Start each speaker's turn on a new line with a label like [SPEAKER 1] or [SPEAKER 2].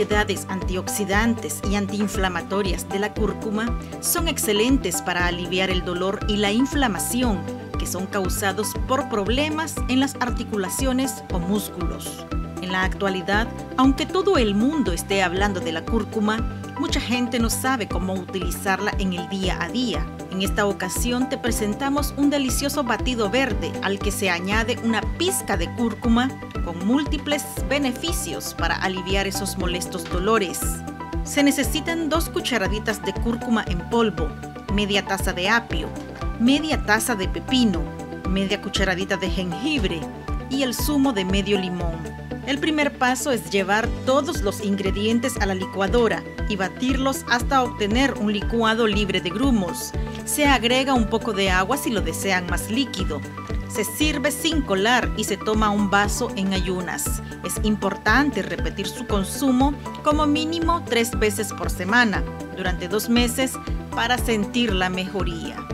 [SPEAKER 1] propiedades antioxidantes y antiinflamatorias de la cúrcuma son excelentes para aliviar el dolor y la inflamación que son causados por problemas en las articulaciones o músculos. En la actualidad, aunque todo el mundo esté hablando de la cúrcuma, mucha gente no sabe cómo utilizarla en el día a día. En esta ocasión te presentamos un delicioso batido verde al que se añade una pizca de cúrcuma con múltiples beneficios para aliviar esos molestos dolores. Se necesitan 2 cucharaditas de cúrcuma en polvo, media taza de apio, media taza de pepino, media cucharadita de jengibre y el zumo de medio limón. El primer paso es llevar todos los ingredientes a la licuadora y batirlos hasta obtener un licuado libre de grumos. Se agrega un poco de agua si lo desean más líquido. Se sirve sin colar y se toma un vaso en ayunas. Es importante repetir su consumo como mínimo 3 veces por semana durante 2 meses para sentir la mejoría.